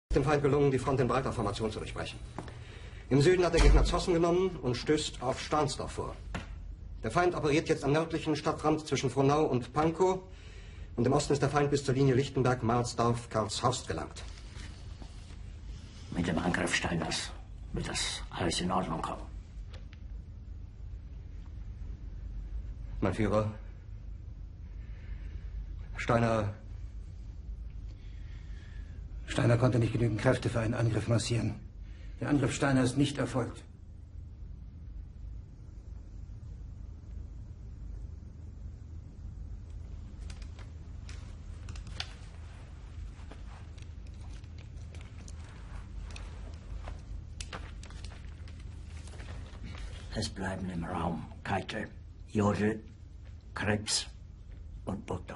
Dem Feind gelungen, die Front in breiter Formation zu durchbrechen. Im Süden hat der Gegner Zossen genommen und stößt auf Stahnsdorf vor. Der Feind operiert jetzt am nördlichen Stadtrand zwischen Frohnau und Pankow und im Osten ist der Feind bis zur Linie Lichtenberg-Marsdorf-Karlshorst gelangt. Mit dem Angriff Steiners wird das alles in Ordnung kommen. Mein Führer, Steiner konnte nicht genügend Kräfte für einen Angriff massieren. Der Angriff Steiner ist nicht erfolgt. Es bleiben im Raum Keitel, Jodl, Krebs und Burgdorf.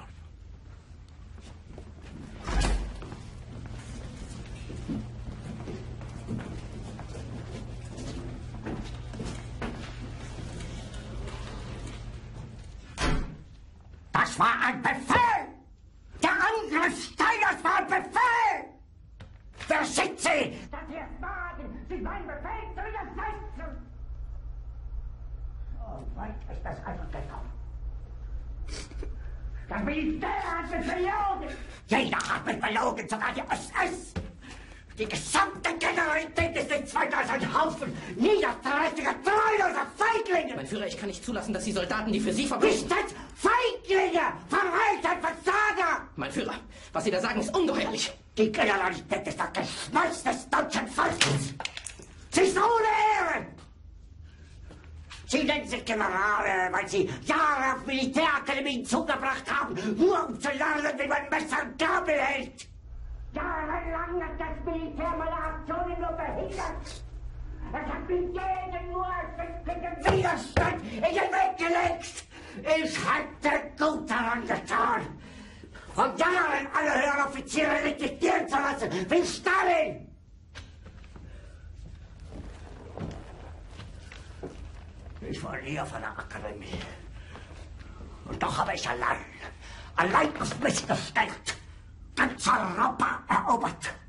Das war ein Befehl! Der Angriff Steiners war ein Befehl! Wer schickt Sie? Dass Sie es wagen, sich meinen Befehl zu widersetzen! So weit ist das also gekommen. Das Militär hat mich belogen! Jeder hat mich belogen, sogar die SS! Die gesamte Generalität ist nichts weiter als ein Haufen niederträchtiger, treuloser Feiglinge! Mein Führer, ich kann nicht zulassen, dass die Soldaten, die für Sie verbringen... Nicht als Feiglinge! Verreiter, Versager! Mein Führer, was Sie da sagen, ist ungeheuerlich. Die Generalität ist das Geschmolz des deutschen Volkes! Sie ist ohne Ehre! Sie nennen sich Generale, weil Sie Jahre auf Militärakademien zugebracht haben, nur um zu lernen, wie man Messer und Gabel hält! Jahrelang hat das Militär meine Aktionen nur behindert. Es hat mir jeden nur erfindlichen Widerstand in den Weg gelegt. Ich hätte gut daran getan, von Jahren alle höheren Offiziere liquidieren zu lassen, wie Stalin. Ich war nie auf einer Akademie. Und doch habe ich allein auf mich gestellt, ganz Europa erobert.